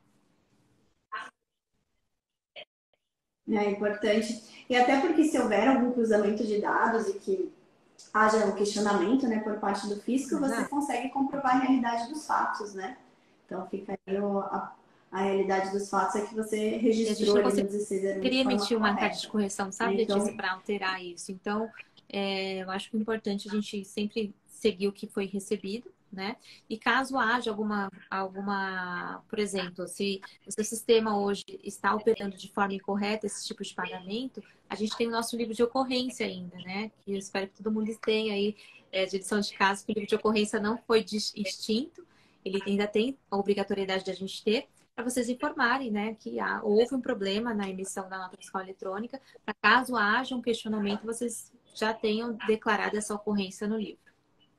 É importante. E até porque se houver algum cruzamento de dados e que haja um questionamento, né, por parte do fisco, você consegue comprovar a realidade dos fatos, né? Então fica aí a realidade dos fatos é que você registrou ali no 1601. Queria emitir uma carta de correção, sabe, então, Letícia, para alterar isso. Então, eu acho que é importante a gente sempre seguir o que foi recebido, né? E caso haja por exemplo, se o seu sistema hoje está operando de forma incorreta esse tipo de pagamento, a gente tem o nosso livro de ocorrência ainda, né? Que eu espero que todo mundo tenha aí de edição de casos, que o livro de ocorrência não foi extinto, ele ainda tem a obrigatoriedade de a gente ter, para vocês informarem, né, que houve um problema na emissão da nota fiscal eletrônica, para caso haja um questionamento, vocês já tenham declarado essa ocorrência no livro.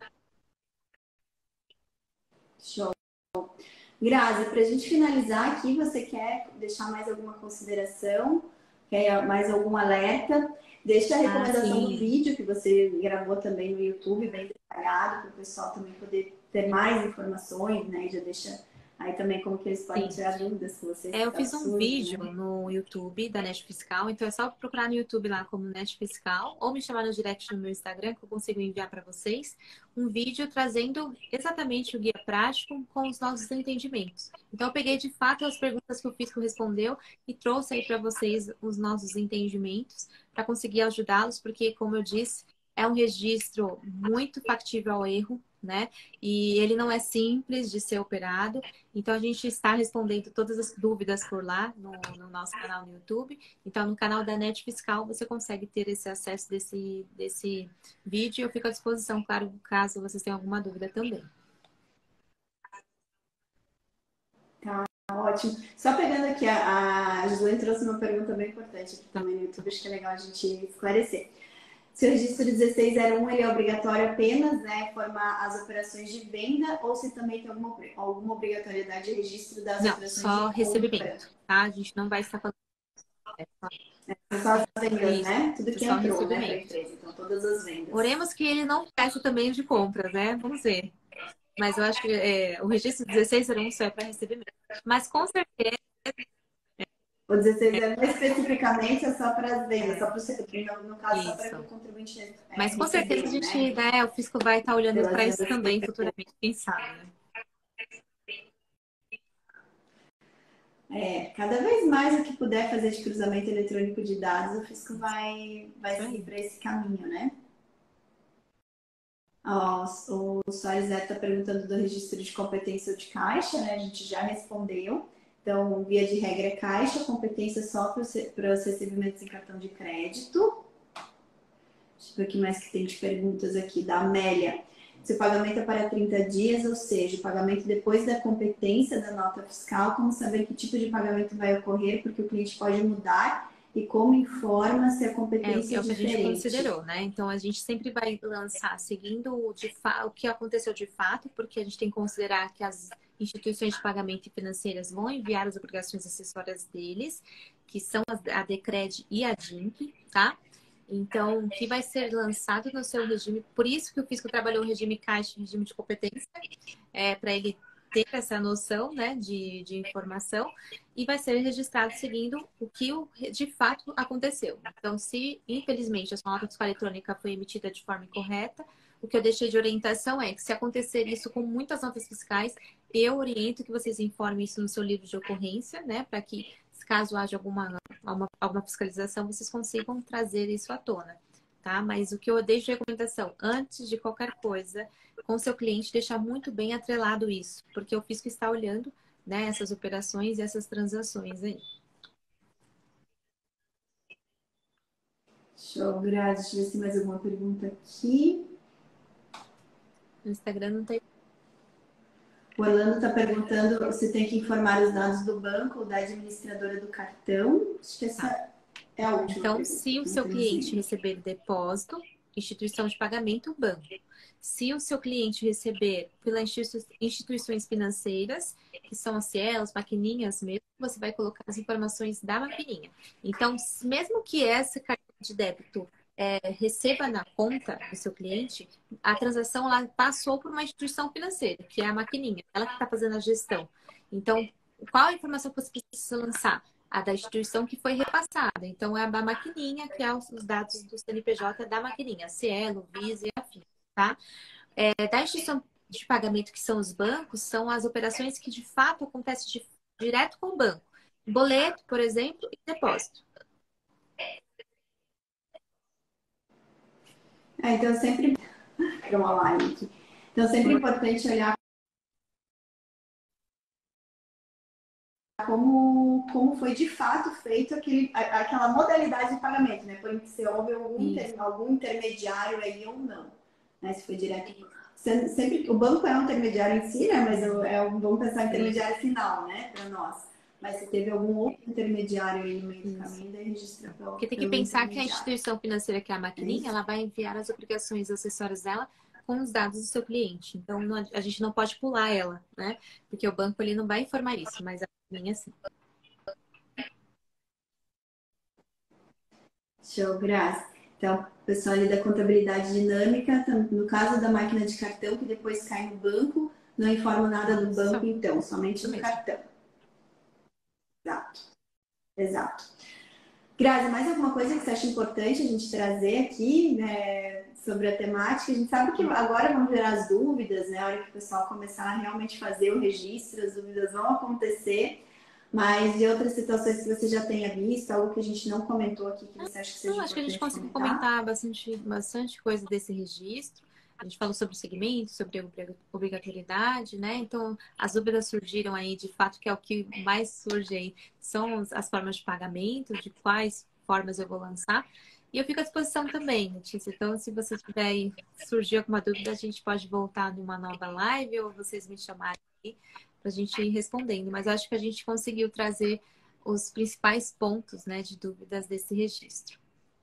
Show. Grazi, para a gente finalizar aqui, você quer deixar mais alguma consideração? Quer mais algum alerta? Deixa a recomendação do vídeo que você gravou também no YouTube, bem detalhado, para o pessoal também poder ter mais informações, né? E já deixa Aí também como que eles podem Sim. tirar dúvidas com vocês. Eu Tá fiz um absurdo, vídeo né? no YouTube da Net Fiscal, então é só procurar no YouTube lá como Net Fiscal ou me chamar no direct no meu Instagram que eu consigo enviar para vocês um vídeo trazendo exatamente o guia prático com os nossos entendimentos. Então eu peguei de fato as perguntas que o Fisco respondeu e trouxe aí para vocês os nossos entendimentos para conseguir ajudá-los, porque como eu disse, é um registro muito factível ao erro, né? E ele não é simples de ser operado. Então, a gente está respondendo todas as dúvidas por lá, no nosso canal no YouTube. Então, no canal da Net Fiscal, você consegue ter esse acesso desse vídeo. Eu fico à disposição, claro, caso vocês tenham alguma dúvida também. Tá ótimo. Só pegando aqui, a Gislaine trouxe uma pergunta bem importante aqui também no YouTube, acho que é legal a gente esclarecer. Se o registro 1601 ele é obrigatório apenas, né, formar as operações de venda ou se também tem alguma obrigatoriedade de registro das Não, operações só de compra? recebimento, tá? A gente não vai estar falando. São só as vendas, Isso, né? Tudo que só entrou, né, para a recebimento. empresa. Então, todas as vendas. Oremos que ele não peça também de compras, né? Vamos ver. Mas eu acho que o registro 1601 só é para recebimento. Mas com certeza. O 1601 especificamente é só para as vendas, só para no caso, só para Isso. que o contribuinte Mas com certeza a recebeu, gente, né? né, o fisco vai estar olhando Pelas para isso vendas. também futuramente, quem sabe, né? Cada vez mais o que puder fazer de cruzamento eletrônico de dados, o fisco vai Isso seguir aí. para esse caminho, né? Ó, o Soares está perguntando do registro de competência de caixa, né? A gente já respondeu. Então, via de regra, é caixa, competência só para os recebimentos em cartão de crédito. Deixa eu ver o que mais que tem de perguntas aqui. Da Amélia. Se o pagamento é para 30 dias, ou seja, o pagamento depois da competência da nota fiscal, como saber que tipo de pagamento vai ocorrer, porque o cliente pode mudar e como informa se a competência É o que a gente diferente. considerou, né? Então a gente sempre vai lançar seguindo o que aconteceu de fato, porque a gente tem que considerar que as instituições de pagamento financeiras vão enviar as obrigações acessórias deles, que são a Decred e a DINC, tá? Então, o que vai ser lançado no seu regime, por isso que o fisco trabalhou o regime caixa e regime de competência, para ele ter essa noção, né, de informação, e vai ser registrado seguindo o que de fato aconteceu. Então, se infelizmente a sua nota fiscal eletrônica foi emitida de forma incorreta, o que eu deixei de orientação é que se acontecer isso com muitas notas fiscais, eu oriento que vocês informem isso no seu livro de ocorrência, né, para que caso haja alguma fiscalização, vocês consigam trazer isso à tona, tá? Mas o que eu deixo de recomendação, antes de qualquer coisa, com o seu cliente, deixar muito bem atrelado isso, porque o fisco está olhando, né, essas operações e essas transações aí. Show, Grazi. Deixa eu ver se tem mais alguma pergunta aqui. No Instagram não tem. O Orlando está perguntando se tem que informar os dados do banco ou da administradora do cartão. Acho que essa é a última. Então, pergunta. se o seu cliente receber depósito, instituição de pagamento, banco. Se o seu cliente receber pelas instituições financeiras, que são as cielas, maquininhas mesmo, você vai colocar as informações da maquininha. Então, mesmo que esse cartão de débito receba na conta do seu cliente, a transação ela passou por uma instituição financeira, que é a maquininha, ela que está fazendo a gestão. Então, qual a informação que você precisa lançar? A da instituição que foi repassada. Então, é a da maquininha, que é os dados do CNPJ da maquininha, Cielo, Visa e afim, tá? Da instituição de pagamento, que são os bancos, são as operações que de fato acontecem direto com o banco. Boleto, por exemplo, e depósito. Então, sempre... Para uma live aqui. Então, sempre é importante olhar como foi de fato feito aquela modalidade de pagamento, né? Por se houve algum intermediário aí ou não, né? Se foi direto. Sempre, o banco é um intermediário em si, né? Mas vamos pensar em intermediário final, né? Para nós. Mas se teve algum outro intermediário aí no meio do caminho, daí registra pelo Porque tem que pensar que a instituição financeira, que é a maquininha, ela vai enviar as obrigações acessórias dela com os dados do seu cliente. Então, a gente não pode pular ela, né? Porque o banco ele não vai informar isso, mas a maquininha sim. Show, Graça. Então, o pessoal ali da contabilidade dinâmica, no caso da máquina de cartão, que depois cai no banco, não informo nada do banco, Isso, então, somente isso no mesmo. cartão. Exato, exato. Grazi, mais alguma coisa que você acha importante a gente trazer aqui, né, sobre a temática? A gente sabe que agora vão gerar as dúvidas, né? A hora que o pessoal começar a realmente fazer o registro, as dúvidas vão acontecer, mas de outras situações que você já tenha visto, algo que a gente não comentou aqui, que você acha que seja Não, acho que a gente importante conseguiu comentar? comentar bastante coisa desse registro. A gente falou sobre o segmento, sobre a obrigatoriedade, né? Então, as dúvidas surgiram aí, de fato, que é o que mais surge aí, são as formas de pagamento, de quais formas eu vou lançar. E eu fico à disposição também, Letícia. Então, se você tiver aí, surgir alguma dúvida, a gente pode voltar numa nova live ou vocês me chamarem aí para a gente ir respondendo. Mas acho que a gente conseguiu trazer os principais pontos, né, de dúvidas desse registro.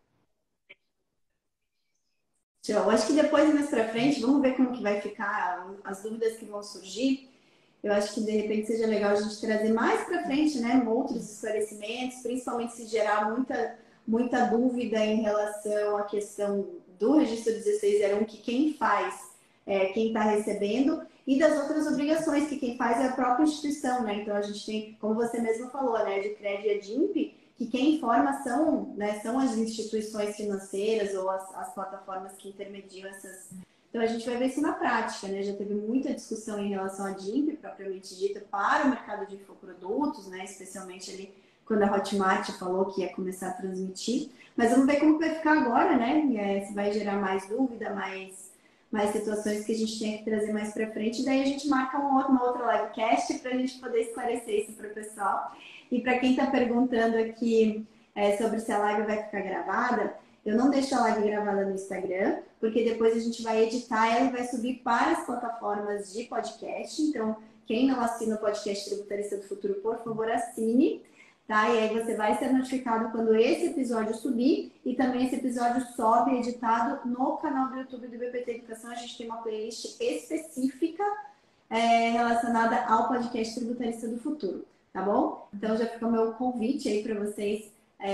Eu acho que depois, mais para frente, vamos ver como que vai ficar as dúvidas que vão surgir. Eu acho que de repente seja legal a gente trazer mais para frente, né, outros esclarecimentos, principalmente se gerar muita dúvida em relação à questão do registro 1601, que quem faz é quem está recebendo, e das outras obrigações, que quem faz é a própria instituição, né? Então a gente tem, como você mesmo falou, né, de CRED e ADIMP, que quem informa são, né, são as instituições financeiras ou as plataformas que intermediam essas. Então a gente vai ver isso na prática, né? Já teve muita discussão em relação à DIMP, propriamente dita, para o mercado de infoprodutos, né? Especialmente ali quando a Hotmart falou que ia começar a transmitir. Mas vamos ver como vai ficar agora, né? Se vai gerar mais dúvida, mais situações que a gente tem que trazer mais para frente. E daí a gente marca uma outra livecast para a gente poder esclarecer isso para o pessoal. E para quem está perguntando aqui sobre se a live vai ficar gravada, eu não deixo a live gravada no Instagram, porque depois a gente vai editar ela e vai subir para as plataformas de podcast. Então, quem não assina o podcast Tributarista do Futuro, por favor, assine. Tá? E aí você vai ser notificado quando esse episódio subir, e também esse episódio sobe editado no canal do YouTube do BPT Educação. A gente tem uma playlist específica relacionada ao podcast Tributarista do Futuro, tá bom? Então já fica o meu convite aí para vocês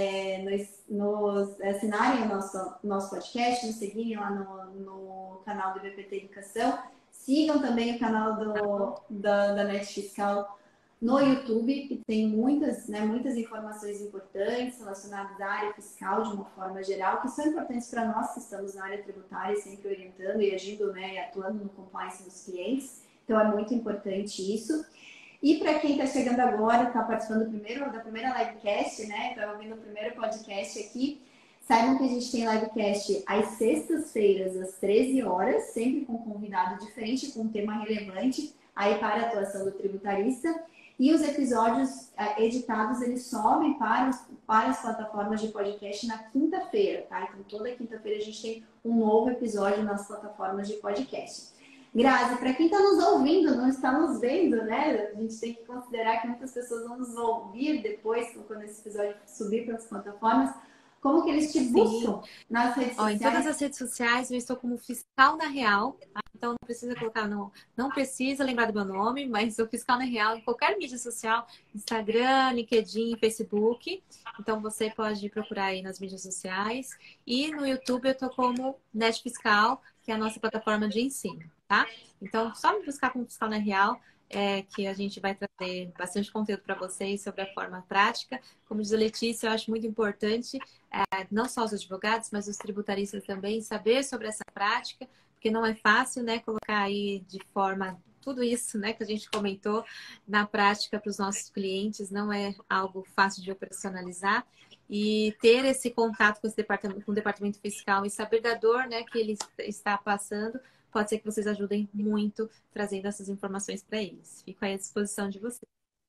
nos assinarem o nosso podcast, nos seguirem lá no canal do BPT Educação. Sigam também o canal da Net Fiscal no YouTube, que tem muitas informações importantes relacionadas à área fiscal de uma forma geral, que são importantes para nós que estamos na área tributária, sempre orientando e agindo, né, e atuando no compliance dos clientes. Então é muito importante isso. E para quem está chegando agora, está participando da primeira livecast, né? Está ouvindo o primeiro podcast aqui, saibam que a gente tem livecast às sextas-feiras, às 13 horas, sempre com um convidado diferente, com um tema relevante aí para a atuação do tributarista. E os episódios editados, eles sobem para as plataformas de podcast na quinta-feira, tá? Então, toda quinta-feira a gente tem um novo episódio nas plataformas de podcast. Grazi, para quem está nos ouvindo, não está nos vendo, né? A gente tem que considerar que muitas pessoas vão nos ouvir depois, quando esse episódio subir para as plataformas. Como que eles te buscam nas redes sociais? Em todas as redes sociais eu estou como Fiscal na Real, tá? Então não precisa colocar, não precisa lembrar do meu nome, mas o Fiscal na Real em qualquer mídia social, Instagram, LinkedIn, Facebook. Então você pode procurar aí nas mídias sociais. E no YouTube eu estou como Net Fiscal, que é a nossa plataforma de ensino, tá? Então só me buscar como Fiscal na Real, que a gente vai trazer bastante conteúdo para vocês sobre a forma prática. Como diz a Letícia, eu acho muito importante não só os advogados, mas os tributaristas também, saber sobre essa prática, porque não é fácil, né, colocar aí de forma tudo isso, né, que a gente comentou na prática para os nossos clientes, não é algo fácil de operacionalizar. E ter esse contato com o departamento fiscal e saber da dor, né, que ele está passando, pode ser que vocês ajudem muito trazendo essas informações para eles. Fico aí à disposição de vocês.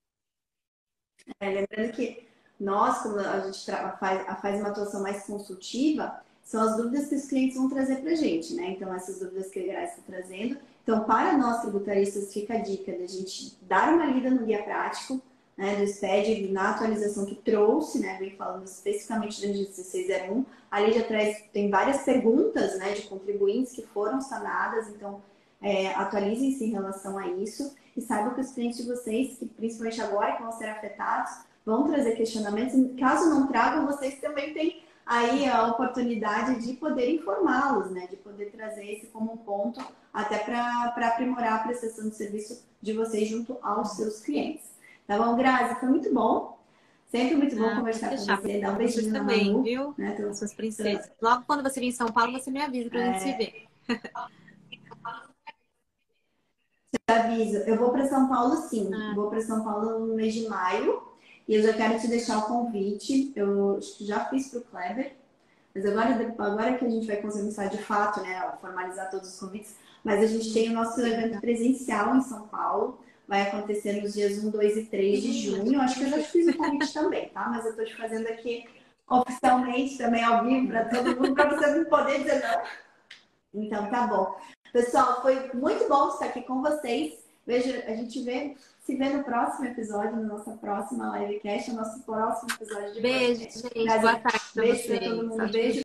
Lembrando que nós, quando a gente faz uma atuação mais consultiva, são as dúvidas que os clientes vão trazer para a gente, né? Então, essas dúvidas que a Graça está trazendo. Então, para nós tributaristas, fica a dica da gente dar uma lida no guia prático, né, do SPED, na atualização que trouxe, né? Vem falando especificamente do 1601. Ali já tem várias perguntas, né, de contribuintes que foram sanadas, então atualizem-se em relação a isso. E saibam que os clientes de vocês, que principalmente agora que vão ser afetados, vão trazer questionamentos. Caso não tragam, vocês também têm aí a oportunidade de poder informá-los, né? De poder trazer esse como um ponto até para aprimorar a prestação de serviço de vocês junto aos seus clientes. Tá bom, Grazi? Foi muito bom. Sempre muito bom conversar com você. Dá um beijinho na Manu, viu? Né? As suas princesas. Logo quando você vir em São Paulo, você me avisa pra gente se ver. Aviso. Eu vou para São Paulo, sim. Vou para São Paulo no mês de maio. E eu já quero te deixar o convite. Eu acho que já fiz para o Kleber. Mas agora que a gente vai começar de fato, né, a formalizar todos os convites. Mas a gente tem o nosso evento presencial em São Paulo. Vai acontecer nos dias 1, 2 e 3 de junho. Acho que eu já te fiz o convite também, tá? Mas eu tô te fazendo aqui oficialmente, também ao vivo, para todo mundo, para você não poder dizer não. Então, tá bom. Pessoal, foi muito bom estar aqui com vocês. Veja, a gente se vê no próximo episódio, na nossa próxima livecast, no nosso próximo episódio de Beijo, podcast. gente. Boa tarde pra Beijo vocês. pra todo mundo. Beijo.